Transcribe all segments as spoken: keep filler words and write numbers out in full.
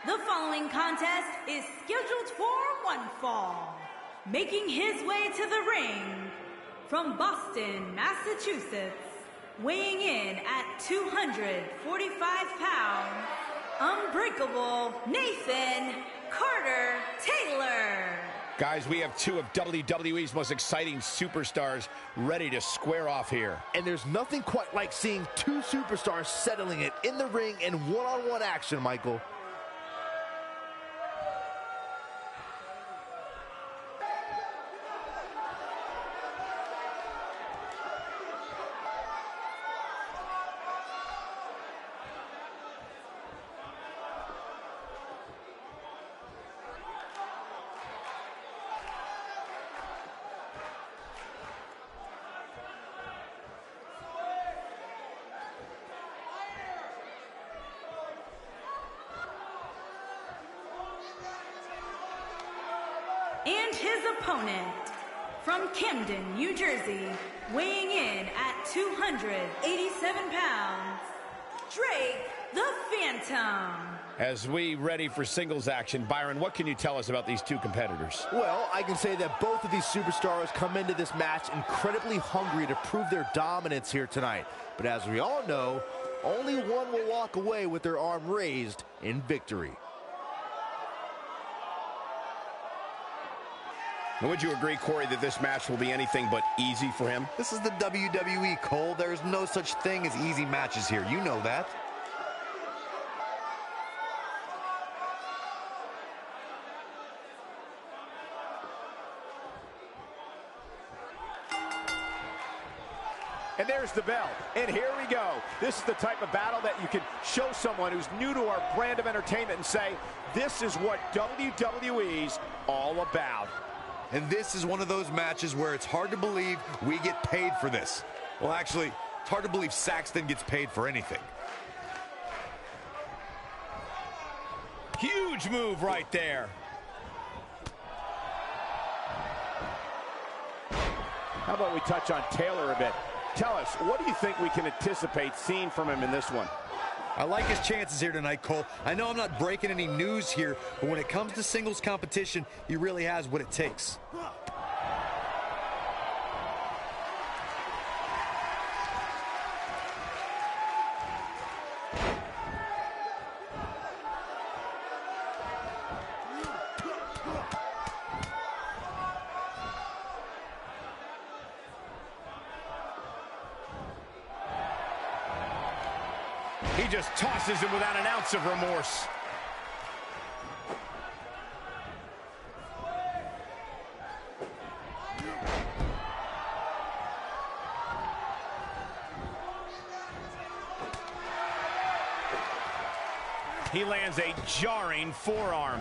The following contest is scheduled for one fall. Making his way to the ring from Boston, Massachusetts, weighing in at two hundred forty-five pounds, Unbreakable Nathan Carter Taylor. Guys, we have two of W W E's most exciting superstars ready to square off here. And there's nothing quite like seeing two superstars settling it in the ring in one-on-one action, Michael. And his opponent, from Camden, New Jersey, weighing in at two hundred eighty-seven pounds, Drake the Phantom. As we ready for singles action, Byron, what can you tell us about these two competitors? Well, I can say that both of these superstars come into this match incredibly hungry to prove their dominance here tonight. But as we all know, only one will walk away with their arm raised in victory. Now, would you agree, Corey, that this match will be anything but easy for him? This is the W W E, Cole. There's no such thing as easy matches here. You know that. And there's the bell, and here we go. This is the type of battle that you can show someone who's new to our brand of entertainment and say, this is what W W E's all about. And this is one of those matches where it's hard to believe we get paid for this. Well, actually, it's hard to believe Saxton gets paid for anything. Huge move right there. How about we touch on Taylor a bit? Tell us, what do you think we can anticipate seeing from him in this one? I like his chances here tonight, Cole. I know I'm not breaking any news here, but when it comes to singles competition, he really has what it takes. He just tosses him without an ounce of remorse. He lands a jarring forearm.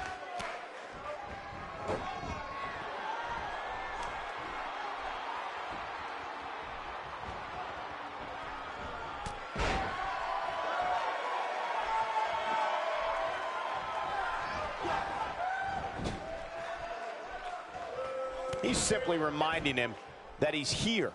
He's simply reminding him that he's here.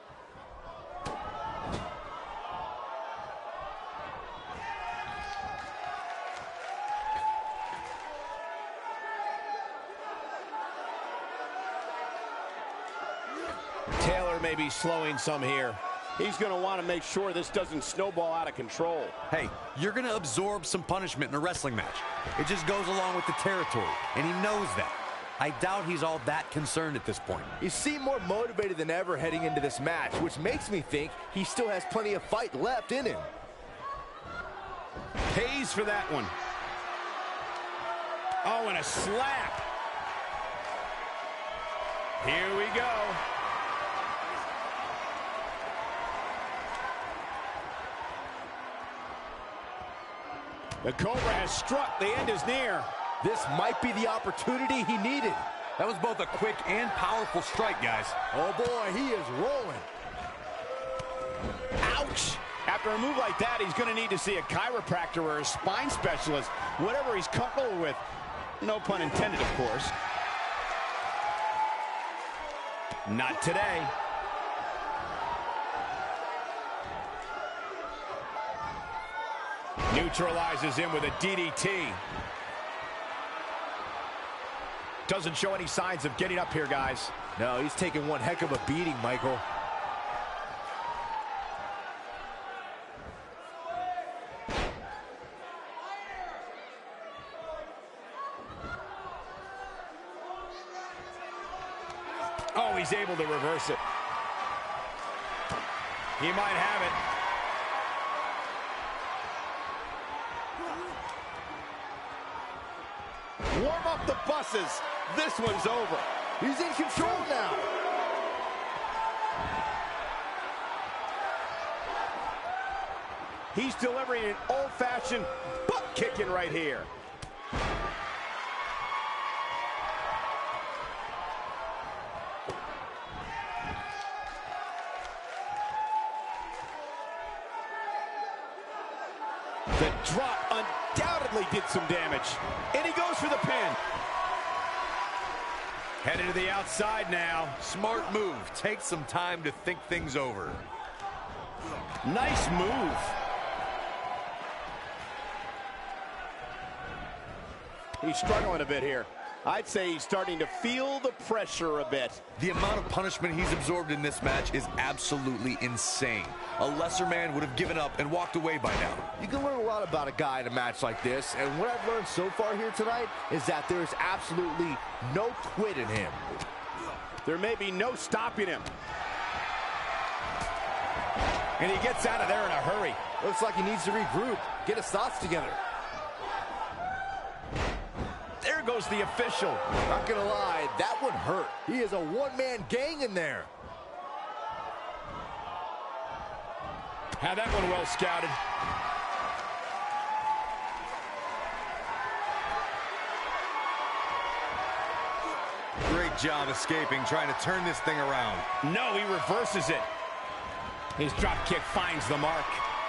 Taylor may be slowing some here. He's going to want to make sure this doesn't snowball out of control. Hey, you're going to absorb some punishment in a wrestling match. It just goes along with the territory, and he knows that. I doubt he's all that concerned at this point. You seem more motivated than ever heading into this match, which makes me think he still has plenty of fight left in him. Pays for that one. Oh, and a slap. Here we go. The Cobra has struck. The end is near. This might be the opportunity he needed. That was both a quick and powerful strike, guys. Oh boy, he is rolling. Ouch! After a move like that, he's going to need to see a chiropractor or a spine specialist, whatever he's comfortable with. No pun intended, of course. Not today. Neutralizes him with a D D T. Doesn't show any signs of getting up here, guys. No, he's taking one heck of a beating, Michael. Oh, he's able to reverse it. He might have it. Warm up the buses. This one's over. He's in control now. He's delivering an old-fashioned butt kicking right here. The drop undoubtedly did some damage. And he goes for the pin. Headed to the outside now. Smart move. Take some time to think things over. Nice move. He's struggling a bit here. I'd say he's starting to feel the pressure a bit. The amount of punishment he's absorbed in this match is absolutely insane. A lesser man would have given up and walked away by now. You can learn a lot about a guy in a match like this, and what I've learned so far here tonight is that there's absolutely no quit in him. There may be no stopping him. And he gets out of there in a hurry. Looks like he needs to regroup, get his thoughts together. There goes the official. Not gonna lie, that one hurt. He is a one-man gang in there. Had that one well scouted. Great job escaping, trying to turn this thing around. No, he reverses it. His drop kick finds the mark.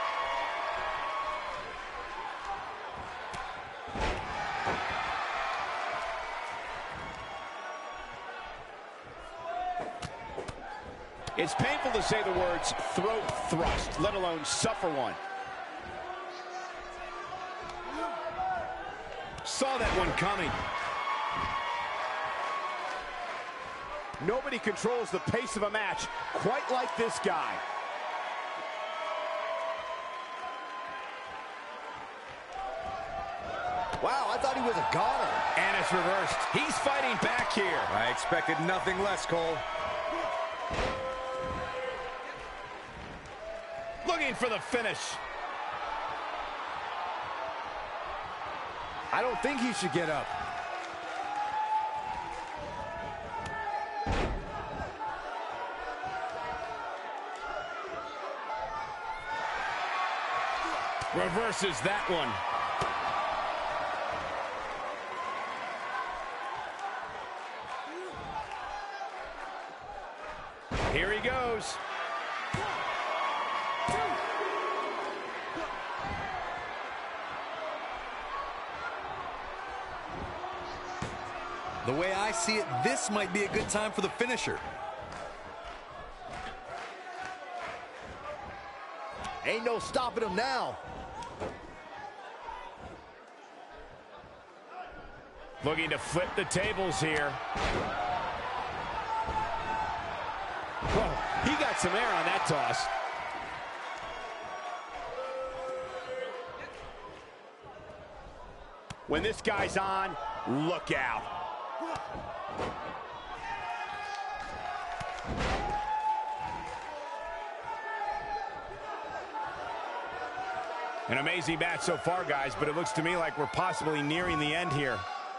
It's painful to say the words throat thrust, let alone suffer one. Saw that one coming. Nobody controls the pace of a match quite like this guy. Wow, I thought he was a goner. And it's reversed. He's fighting back here. I expected nothing less, Cole. Looking for the finish. I don't think he should get up. Reverses that one. Here he goes. The way I see it, this might be a good time for the finisher. Ain't no stopping him now. Looking to flip the tables here. Whoa, he got some air on that toss. When this guy's on, look out. An amazing match so far, guys, but it looks to me like we're possibly nearing the end here.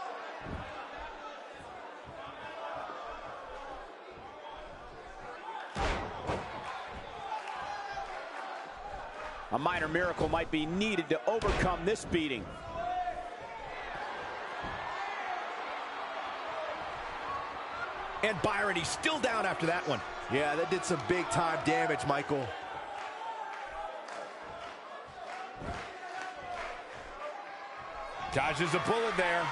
A minor miracle might be needed to overcome this beating. And Byron, he's still down after that one. Yeah, that did some big-time damage, Michael. Dodges a bullet there.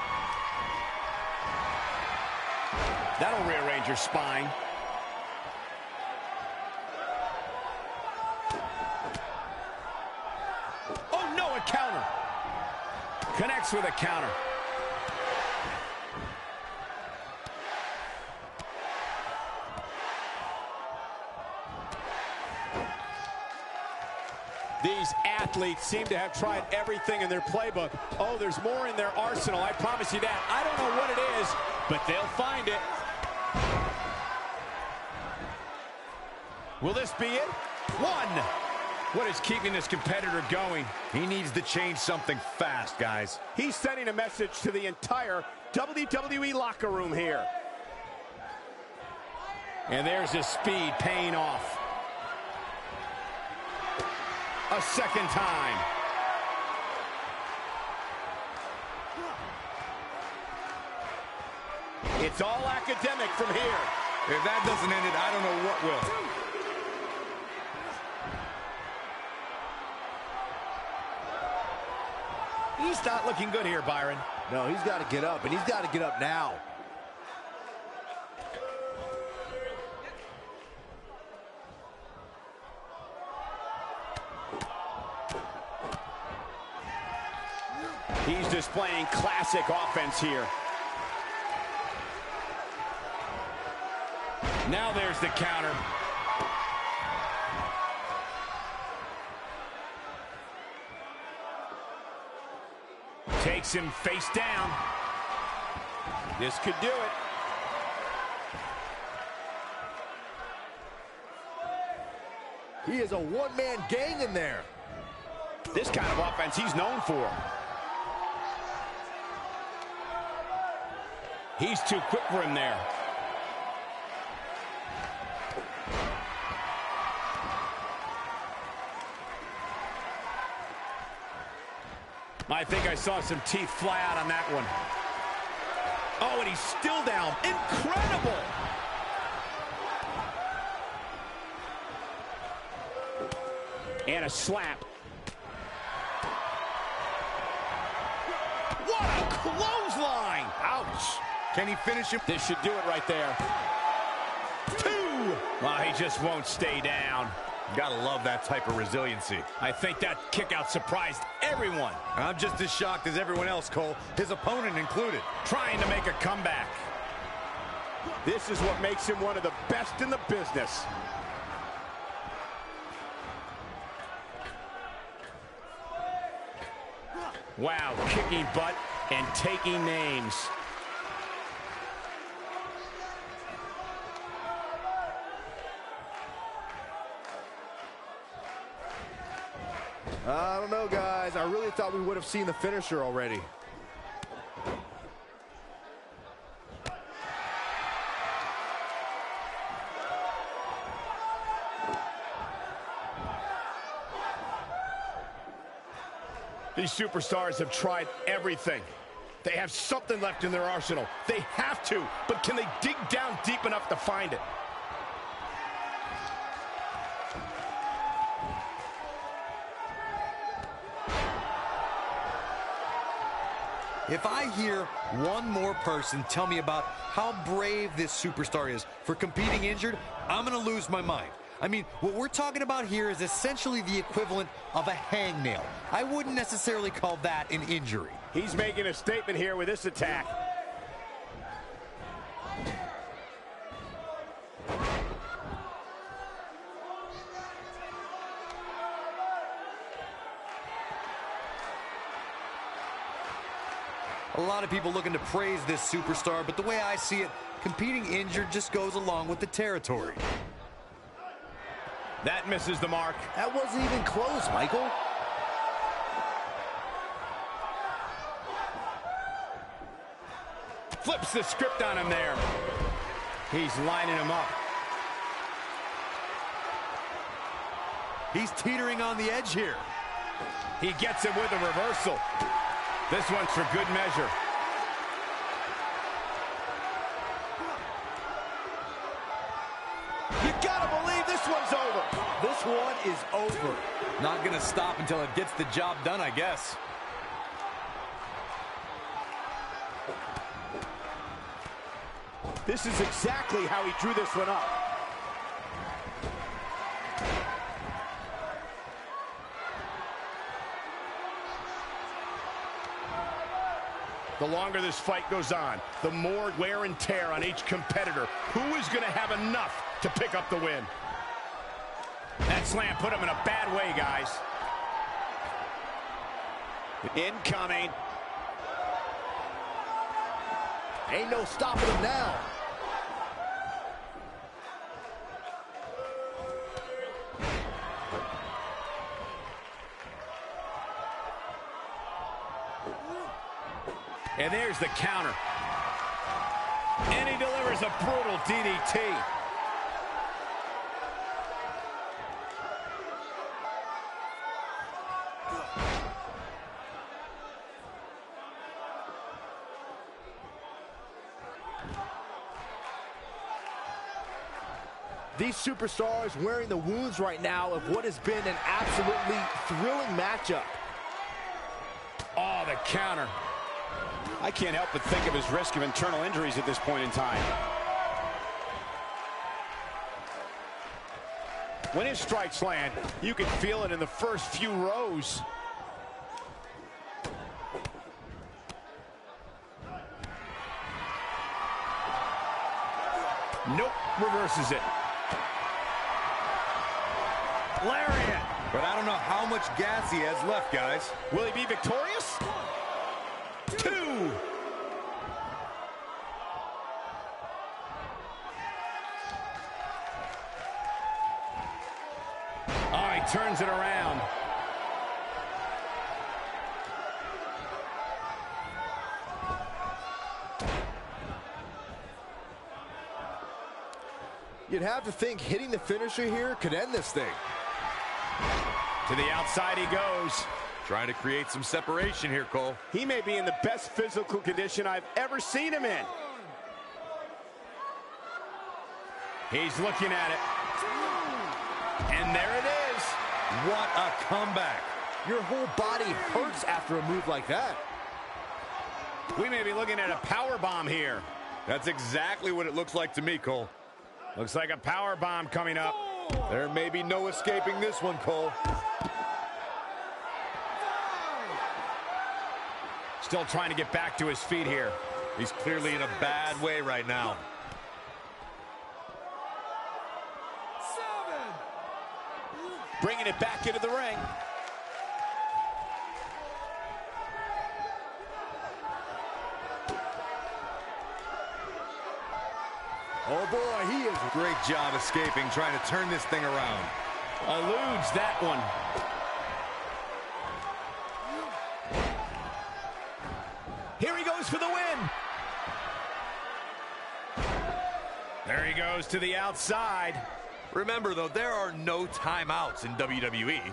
That'll rearrange your spine. Connects with a counter. These athletes seem to have tried everything in their playbook. Oh, there's more in their arsenal, I promise you that. I don't know what it is, but they'll find it. Will this be it? One. What is keeping this competitor going? He needs to change something fast, guys. He's sending a message to the entire W W E locker room here. And there's his speed paying off. A second time. It's all academic from here. If that doesn't end it, I don't know what will. He's not looking good here, Byron. No, he's got to get up, and he's got to get up now. He's displaying classic offense here. Now there's the counter. Takes him face down. This could do it. He is a one-man gang in there. This kind of offense he's known for. He's too quick for him there. I think I saw some teeth fly out on that one. Oh, and he's still down. Incredible! And a slap. What a clothesline! Ouch. Can he finish him? This should do it right there. Two! Well, he just won't stay down. Gotta love that type of resiliency. I think that kick out surprised everyone. I'm just as shocked as everyone else, Cole, his opponent included. Trying to make a comeback. This is what makes him one of the best in the business. Wow, kicking butt and taking names. I don't know, guys. I really thought we would have seen the finisher already. These superstars have tried everything. They have something left in their arsenal. They have to, but can they dig down deep enough to find it? If I hear one more person tell me about how brave this superstar is for competing injured, I'm going to lose my mind. I mean, what we're talking about here is essentially the equivalent of a hangnail. I wouldn't necessarily call that an injury. He's making a statement here with this attack. A lot of people looking to praise this superstar, but the way I see it, competing injured just goes along with the territory. That misses the mark. That wasn't even close, Michael. Flips the script on him there. He's lining him up. He's teetering on the edge here. He gets it with a reversal. This one's for good measure. You gotta believe this one's over. This one is over. Not gonna stop until it gets the job done, I guess. This is exactly how he drew this one up. The longer this fight goes on, the more wear and tear on each competitor. Who is going to have enough to pick up the win? That slam put him in a bad way, guys. Incoming. Ain't no stopping him now. And there's the counter. And he delivers a brutal D D T. These superstars wearing the wounds right now of what has been an absolutely thrilling matchup. Oh, the counter. I can't help but think of his risk of internal injuries at this point in time. When his strikes land, you can feel it in the first few rows. Nope, reverses it. Lariat. But I don't know how much gas he has left, guys. Will he be victorious? Two. Oh, he turns it around. You'd have to think hitting the finisher here could end this thing. To the outside he goes. Trying to create some separation here, Cole. He may be in the best physical condition I've ever seen him in. He's looking at it. And there it is. What a comeback. Your whole body hurts after a move like that. We may be looking at a power bomb here. That's exactly what it looks like to me, Cole. Looks like a power bomb coming up. There may be no escaping this one, Cole. Still trying to get back to his feet here. He's clearly in a bad way right now. Bringing it back into the ring. Oh boy, he is. Great job escaping, trying to turn this thing around. Eludes that one. Here he goes for the win. There he goes to the outside. Remember, though, there are no timeouts in W W E.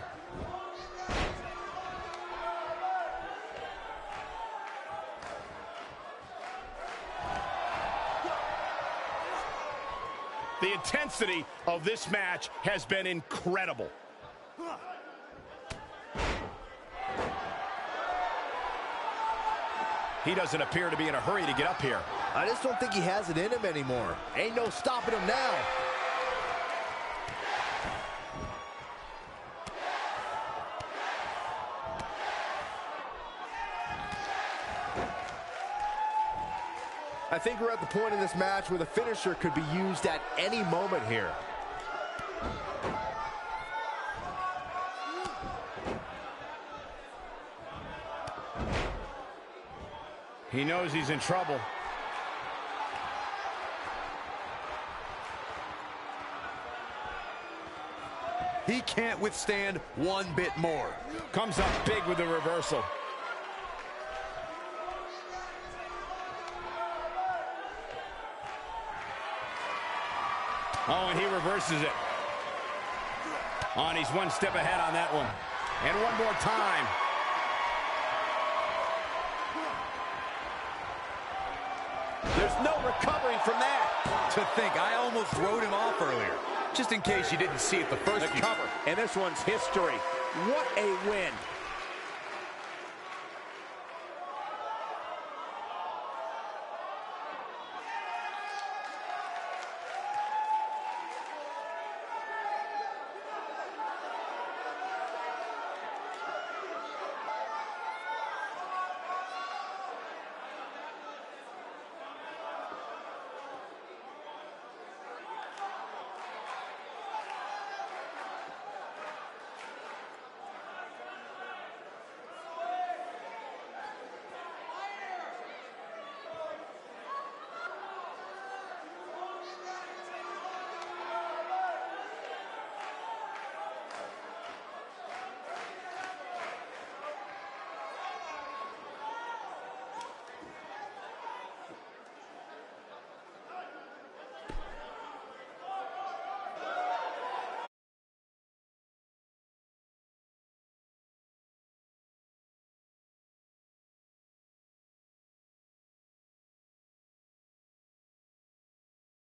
The intensity of this match has been incredible. He doesn't appear to be in a hurry to get up here. I just don't think he has it in him anymore. Ain't no stopping him now. I think we're at the point in this match where the finisher could be used at any moment here. He knows he's in trouble. He can't withstand one bit more. Comes up big with the reversal. Oh, and he reverses it. Oh, and he's one step ahead on that one. And one more time. There's no recovering from that. To think, I almost wrote him off earlier. Just in case you didn't see it the first The few. cover, and this one's history. What a win.